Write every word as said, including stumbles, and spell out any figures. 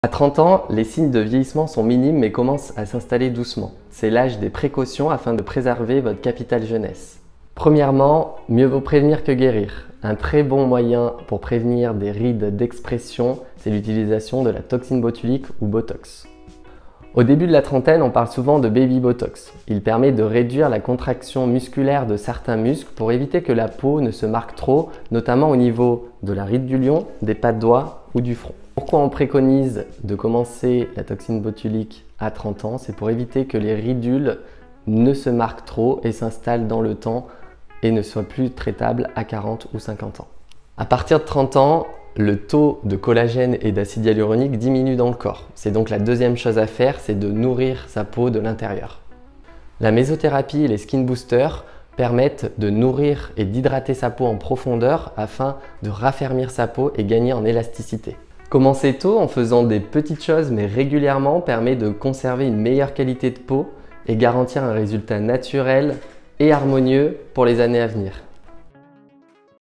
À trente ans, les signes de vieillissement sont minimes mais commencent à s'installer doucement. C'est l'âge des précautions afin de préserver votre capital jeunesse. Premièrement, mieux vaut prévenir que guérir. Un très bon moyen pour prévenir des rides d'expression, c'est l'utilisation de la toxine botulique ou Botox. Au début de la trentaine, on parle souvent de baby Botox. Il permet de réduire la contraction musculaire de certains muscles pour éviter que la peau ne se marque trop, notamment au niveau de la ride du lion, des pas de doigts ou du front. Pourquoi on préconise de commencer la toxine botulique à trente ans? C'est pour éviter que les ridules ne se marquent trop et s'installent dans le temps et ne soient plus traitables à quarante ou cinquante ans. À partir de trente ans, le taux de collagène et d'acide hyaluronique diminue dans le corps. C'est donc la deuxième chose à faire, c'est de nourrir sa peau de l'intérieur. La mésothérapie et les skin boosters permettent de nourrir et d'hydrater sa peau en profondeur afin de raffermir sa peau et gagner en élasticité. Commencer tôt en faisant des petites choses mais régulièrement permet de conserver une meilleure qualité de peau et garantir un résultat naturel et harmonieux pour les années à venir.